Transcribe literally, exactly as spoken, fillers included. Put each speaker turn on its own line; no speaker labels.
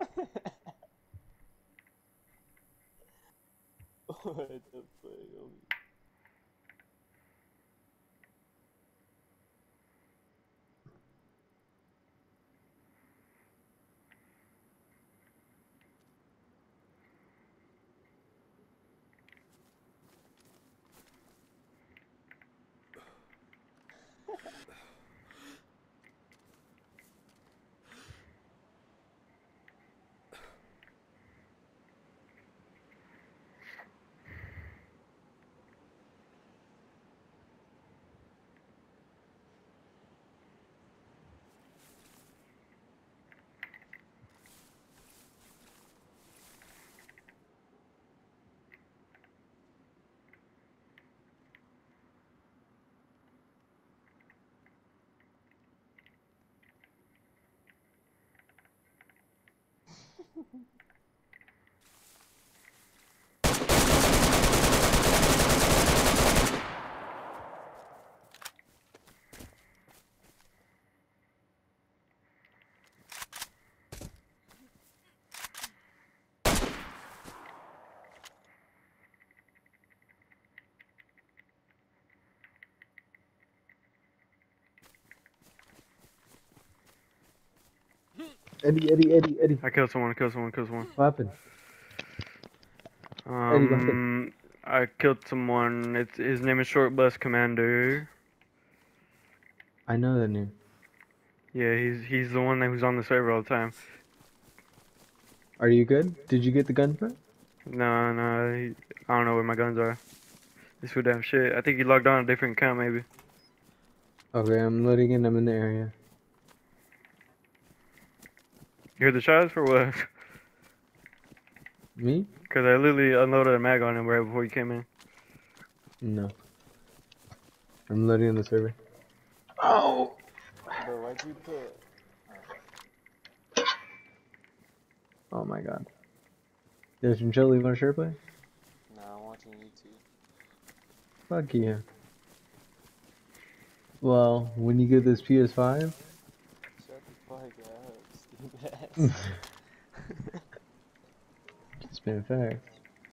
What the fuck, homie?
Eddie, Eddie, Eddie, Eddie.
I killed someone, killed someone, killed someone.
What happened? Eddie, what happened?
Um, I killed someone. It's his name is Short Bus Commander.
I know that name.
Yeah, he's he's the one that who's on the server all the time.
Are you good? Did you get the gun for?
No, no, he, I don't know where my guns are. This fool damn shit. I think he logged on a different account maybe.
Okay, I'm loading in. I'm in the area.
You heard the shots for what?
Me?
Cause I literally unloaded a mag on him right before you came in.
No. I'm loading in the server. Oh!
Bro, why'd you put...
Oh my god. There's some chili. You want to share play?
Nah, I'm watching YouTube.
Fuck yeah. Well, when you get this P S five...
Shut the fuck up, stupid ass.
It's been a fact.